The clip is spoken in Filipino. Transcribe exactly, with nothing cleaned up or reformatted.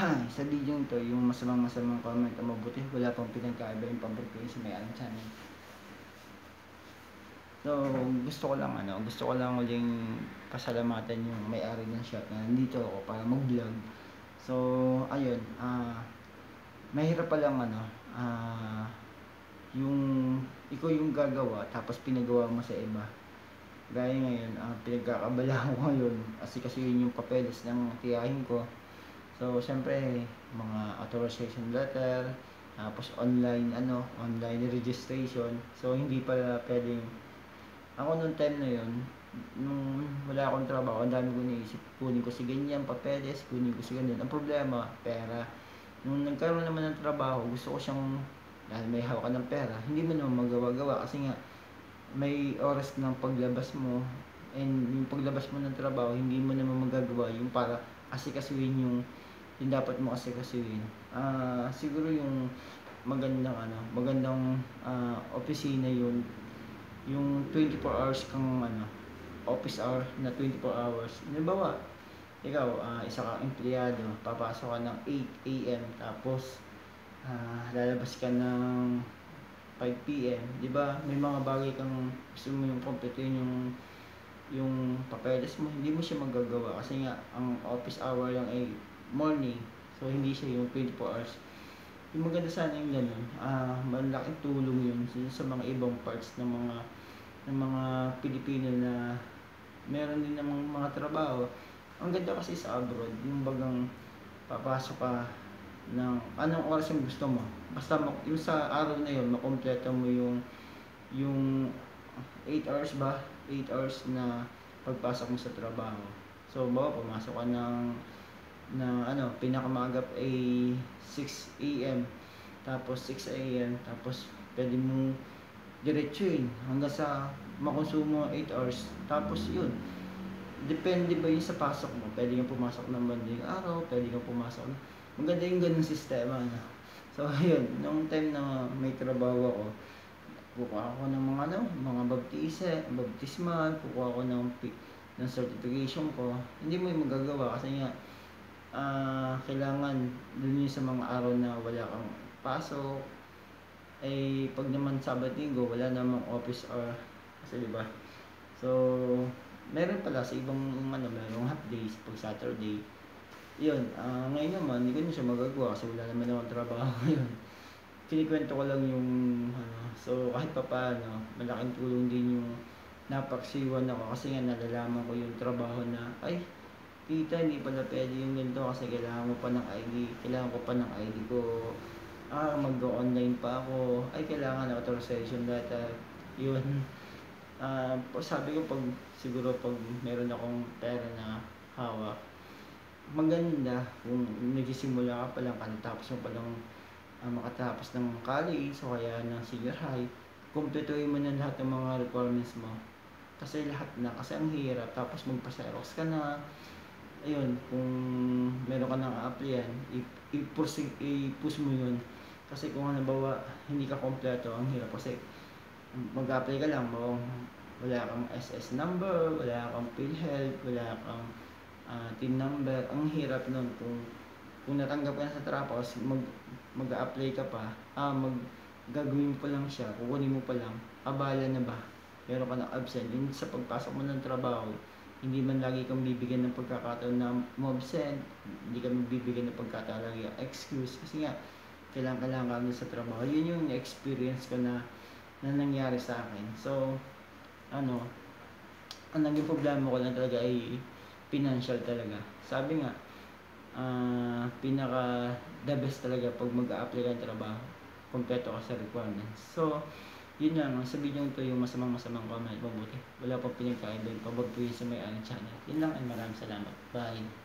Sa video to, yung masamang masamang comment o mabuti, wala pang pinagkaiba yung paborito ko sa may aling channel. So, gusto ko lang ano, gusto ko lang uling pasalamatan yung may-ari ng shop na nandito ako para mag-vlog. So, ayun, ah, uh, mahirap pa lang ano, ah, uh, yung ikaw yung gagawa tapos pinagawa mo sa iba. Gaya ngayon, uh, pinagkakabala ko ngayon kasi kasi yun yung papeles ng tiyahin ko. So, syempre, mga authorization letter, tapos online, ano, online registration. So, hindi pala pwedeng, ako nung time na yun, nung wala akong trabaho, ang dami ko naisip, kunin ko si ganyan, papeles, kunin ko si ganyan. Ang problema, pera. Nung nagkaroon naman ng trabaho, gusto ko siyang, dahil may hawak ka ng pera, hindi mo naman magawa-gawa kasi nga, may oras ng paglabas mo, and yung paglabas mo ng trabaho, hindi mo naman magagawa yung para asikasuhin yung yung dapat mo kasi kasuhin. Ah, uh, siguro yung magandang ano, magandang uh, opisina yun, yung twenty-four hours kang ano, office hour na twenty-four hours. Halimbawa, ikaw, uh, isa kang empleyado, papasok ka ng eight A M tapos uh, lalabas ka ng five P M, di ba? May mga bagay kang gusto mo yung kompletuhin yung yung papeles mo, hindi mo siya magagawa kasi nga ang office hour lang ay morning, so hindi siya yung twenty-four hours. Yung maganda sana yung ganun, ah, malaking tulong yun sa mga ibang parts ng mga ng mga Pilipino na meron din namang mga trabaho. Ang ganda kasi sa abroad, yung bagang papasok ka ng anong oras yung gusto mo, basta yung sa araw na yun makompleto mo yung yung eight hours ba, eight hours na pagpasok mo sa trabaho. So bawa pumasok ka ng na ano, pinakamaagap ay six A M tapos six A M tapos pwede mo diretsuhin hanggang sa makonsumo eight hours. Tapos yun, depende ba yun sa pasok mo, pwede kang pumasok ng banding araw, pwede kang pumasok, maganda yung ganung sistema na. So yun, nung time na may trabaho ako, kukuha ako ng mga ano, mga baptise, baptismal, kukuha ako ng ng certification ko. Hindi mo yung magagawa kasi nga uh, kailangan dun yun sa mga araw na wala kang pasok. Eh pag naman Sabado Linggo wala namang office hour kasi diba. So meron pala sa ibang ano, merong half days pag Saturday. Yun, uh, ngayon naman hindi ko na siya magagawa kasi wala naman akong trabaho ngayon. Kinikwento ko lang yung ano, so kahit pa paano malaking tulong din yung napaksiwan ako kasi nga nalalaman ko yung trabaho na ay tita, hindi pala pwede yung ganito kasi kailangan mo pa ng I D, kailangan ko pa ng I D ko, ah, mag-online pa ako, ay kailangan ng authorization letter, yun. Uh, sabi ko pag, siguro pag meron akong pera na hawak, maganda kung nagsisimula ka pa lang, katapos mo pa lang uh, makatapos ng college o kaya ng senior high, kumpletuhin mo na lahat ng mga requirements mo. Kasi lahat na, kasi ang hirap, tapos magpa-xerox ka na, ayun, kung meron ka nang a-applyan, i-push mo yun. Kasi kung halimbawa, hindi ka kompleto, ang hirap kasi mag-apply ka lang, wala kang S S number, wala kang PhilHealth, wala kang uh, T I N number, ang hirap nun. Kung, kung natanggap ka na sa trabaho, mag, mag-apply ka pa, ah, mag, gagawin pa lang siya, kukunin mo pa lang, abala na ba? Meron ka ng absent, yun sa pagpasok mo ng trabaho, hindi man lagi kang bibigyan ng pagkakataon na mo-absent, hindi ka bibigyan ng pagkataon lagi excuse kasi nga kailangan kailangan ka sa trabaho. Yun yung experience ko na na nangyari sa akin. So ano, ang naging problema ko lang talaga ay financial talaga. Sabi nga uh, pinaka the best talaga pag mag-a-apply ka ng trabaho, kompleto ka sa requirements. So yun lang, sa video ito yung masamang masamang comment, mabuti. Wala pang pinagkaiba, pabag po yun sa may-ari channel. Yun lang, and maraming salamat. Bye!